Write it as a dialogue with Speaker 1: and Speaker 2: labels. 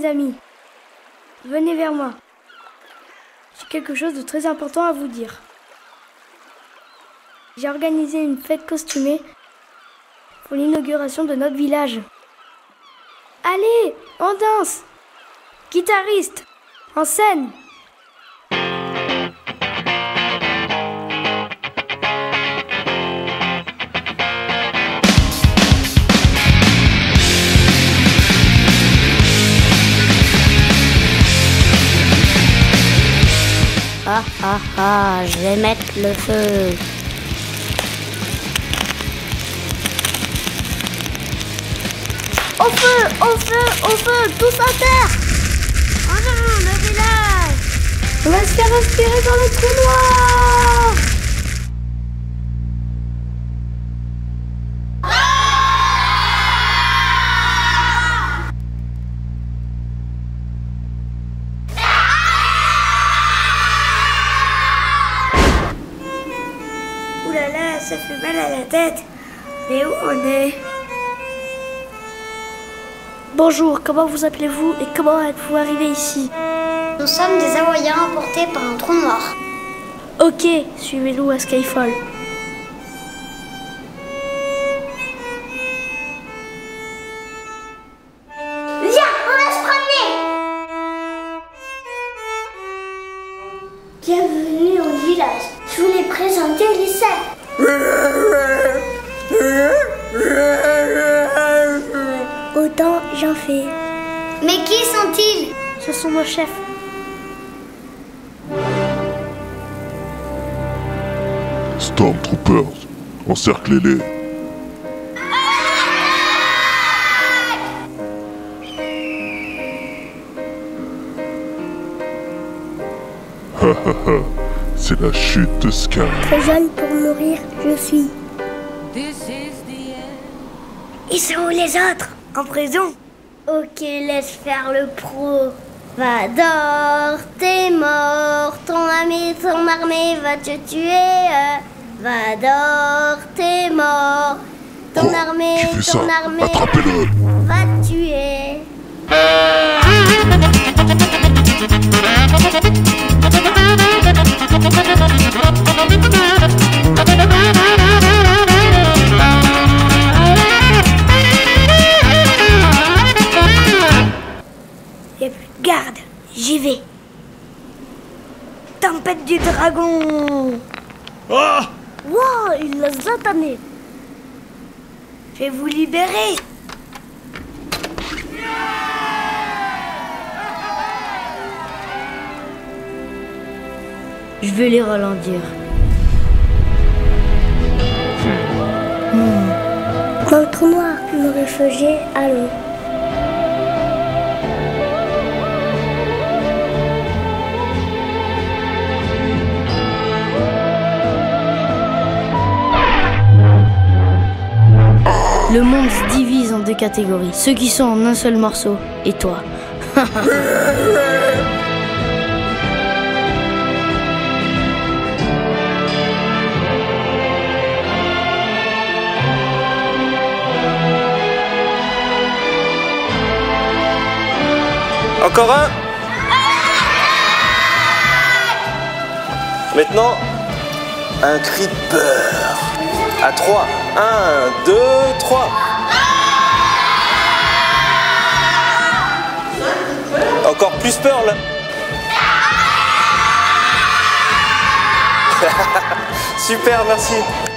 Speaker 1: mes amis. Venez vers moi. J'ai quelque chose de très important à vous dire. J'ai organisé une fête costumée pour l'inauguration de notre village. Allez, on danse! Guitariste, en scène!
Speaker 2: Ah ah ah, je vais mettre le feu.
Speaker 1: Au feu, au feu, au feu, tous à terre! En avant, le village! On va se faire respirer dans le trou noir! Ouh là là, ça fait mal à la tête. Mais où on est? Bonjour, comment vous appelez-vous et comment êtes-vous arrivé ici?
Speaker 2: Nous sommes des Hawaïens emportés par un trou noir.
Speaker 1: Ok, suivez-nous à Skyfall.
Speaker 2: Viens, on va se promener. Bienvenue au village. Je voulais présenter Lisa. Autant j'en fais. Mais qui sont-ils?
Speaker 1: Ce sont nos chefs.
Speaker 3: Stormtroopers, encerclez-les. C'est la chute de Scar.
Speaker 2: Très jeune pour mourir, je suis. Ils sont où les autres? En prison? Ok, laisse faire le pro. Vador, t'es mort. Ton armée va te tuer. Vador, t'es mort. Ton armée
Speaker 3: Attrapez-le.
Speaker 2: va te tuer.
Speaker 1: Y'a plus de garde, j'y vais. Tempête du dragon.
Speaker 3: Ah!
Speaker 1: Wow, il l'a satané. Je vais vous libérer. Je vais les ralentir.
Speaker 2: Dans le trou noir, me réfugier à l'eau.
Speaker 1: Le monde se divise en deux catégories. Ceux qui sont en un seul morceau et toi.
Speaker 4: Encore un. Maintenant, un cri de peur. À 3. 1, 2, 3. Encore plus peur là. Super, merci.